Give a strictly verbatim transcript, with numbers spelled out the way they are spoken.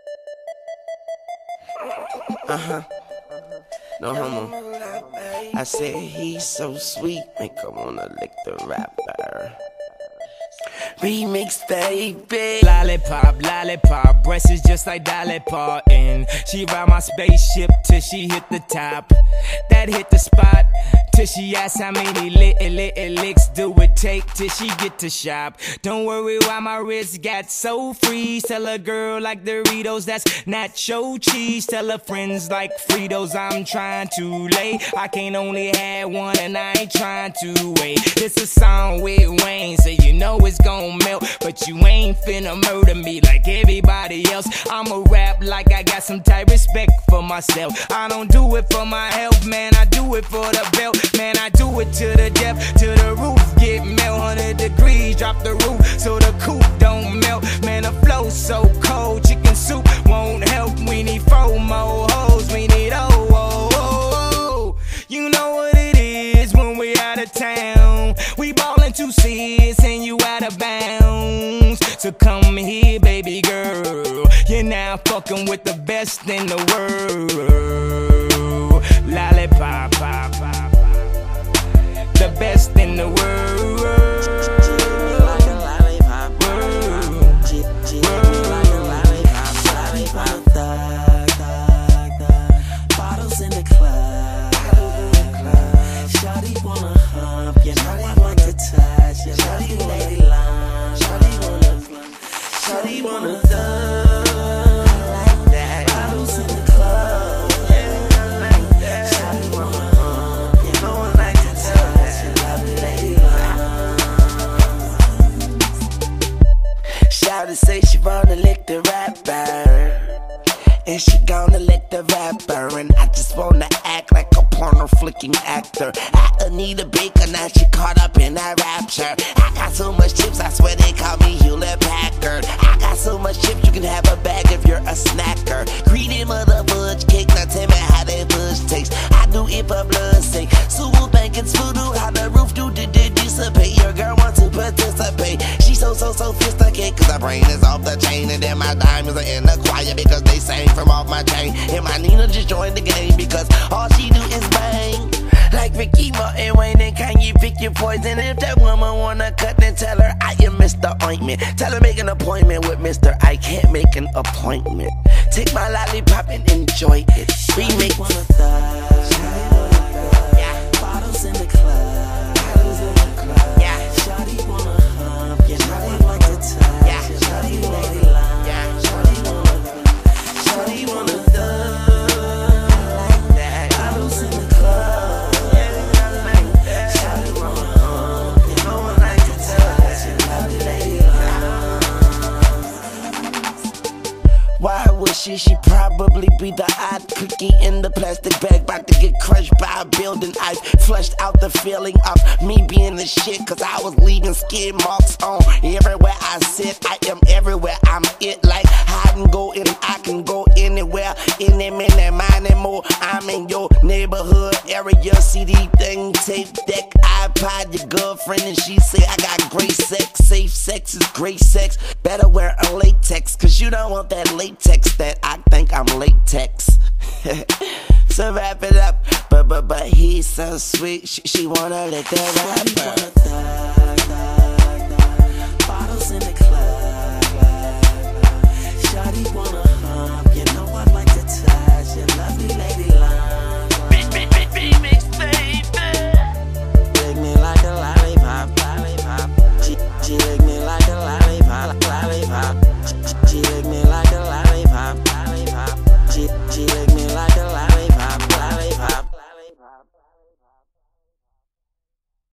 Uh-huh. No homo. I said he's so sweet, make her wanna lick the rapper. Remix, baby. Lollipop, lollipop, breast is just like Dolly Part-en. She ride my spaceship till she hit the top. That hit the spot till she asks how many little, little licks do it take till she get to shop. Don't worry why my wrist got so free. Tell a girl like Doritos, that's Nacho cheese. Tell her friends like Fritos, I'm trying to lay. I can't only have one and I ain't trying to wait. This a song with Wayne, so you know it's gon' melt, but you ain't finna murder me like everybody else. I'ma rap like I got some type respect for myself. I don't do it for my health, man, I do it for the belt. Man, I do it to the depth, to the roof, get melt. One hundred degrees, drop the roof so the coupe don't melt. Man, the flow's so cold, chicken soup won't help. We need four more hoes, we need oh, oh, oh, oh. You know what it is when we out of town. We ballin' two C's and you out of bounds. So come here, baby girl, you're now fucking with the best in the world. Lollipop, pop, pop. The best in the world. Bottles in the club. Shawty wanna hump, you know I like to touch. Shawty lady long. Shawty wanna flunk. Shawty wanna thug. Like that. Bottles in the club. Shawty wanna hump, you know I like to touch. Lovely lady long. Shawty say she wanna lick the rapper, and she gonna lick the rapper. And I just wanna act like a porno flicking actor. I need a baker, now she caught up in that rapture. I got so much chips, I swear they call me Hewlett Packard. I got so much chips, you can have a bag if you're a snacker. Greedy mother fudge cake, now tell me how that fudge tastes. I do it for blood's sake. Super banking's voodoo, how the roof do did it dissipate. Your girl wants to participate. She so so sophisticated, cause her brain is off the chain. And then my diamonds are in the choir because they sang from off my chain. And my Nina just joined the game because all she do is bang. Like Ricky Martin, Wayne and Kanye, pick your poison. If that woman wanna cut, then tell her I am Mister Ointment. Tell her make an appointment with Mister I can't make an appointment. Take my lollipop and enjoy it. Remake. Wanna thug. Yeah. Bottles in the club. Bottles in the club. Yeah. Shawty wanna hump, you know I like to touch. Yeah. Shawty lady long. Yeah. Shawty wanna flunk. Shawty wanna thug. Like that. Bottles in the club. Why would she? She probably be the odd cookie in the plastic bag, about to get crushed by a building. I flushed out the feeling of me being the shit, cause I was leaving skid marks on everywhere I sit. I am everywhere, I'm it like hide and go, and I can go anywhere, any minute, mine and more. I'm in your neighborhood area, C D thing, tape deck, iPod, your girlfriend, and she say I got great sex. Safe sex is great sex. Better wear a latex, cause you don't want that latex that I think I'm latex. So wrap it up, but but but he's so sweet. She, she wanna lick the rapper.